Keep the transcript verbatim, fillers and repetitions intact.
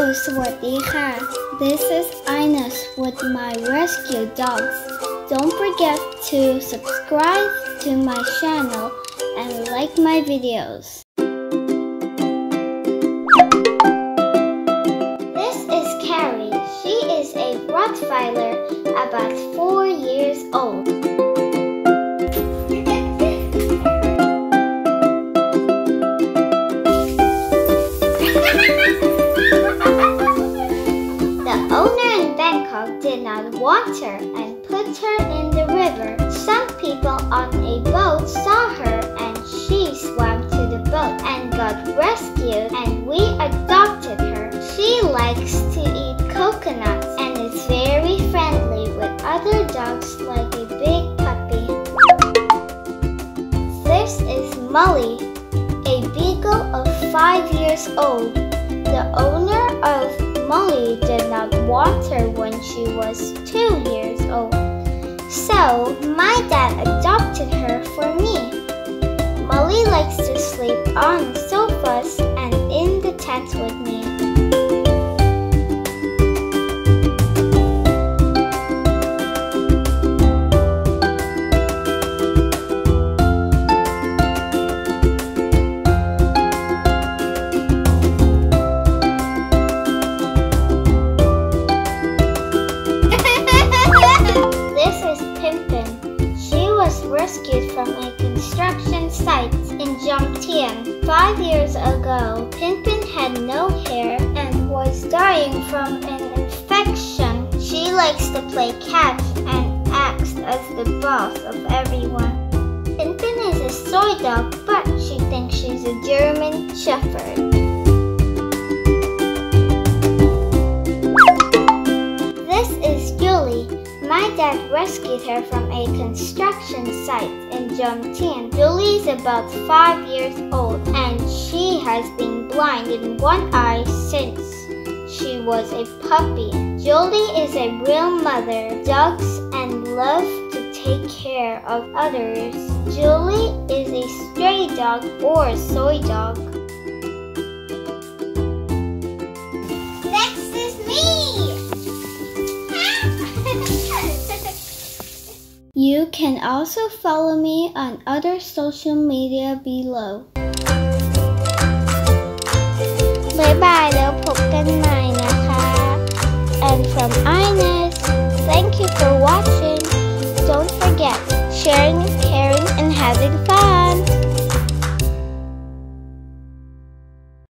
สวัสดีค่ะ This is Inez with my rescue dogs. Don't forget to subscribe to my channel and like my videos. This is Carrie. She is a Rottweiler about four years old. Did not want her and put her in the river. Some people on a boat saw her and she swam to the boat and got rescued, and we adopted her. She likes to eat coconuts and is very friendly with other dogs like a big puppy. This is Molly, a Beagle of five years old. The owner of Molly did not want her when she was two years old, so my dad adopted her for me. Molly likes to sleep on sofas and in the tent with me. Rescued from a construction site in Jomtien. Five years ago, Pinpin had no hair and was dying from an infection. She likes to play catch and acts as the boss of everyone. Pinpin is a soy dog, but she thinks she's a German Shepherd. This is Julie. My dad rescued her from a construction site in Jomtien. Julie is about five years old and she has been blind in one eye since she was a puppy. Julie is a real mother, dogs and love to take care of others. Julie is a stray dog or soy dog. Next is me! You can also follow me on other social media below. บ๊ายบายแล้วพบกันใหม่นะคะ And from Inez, thank you for watching. Don't forget, sharing, caring, and having fun.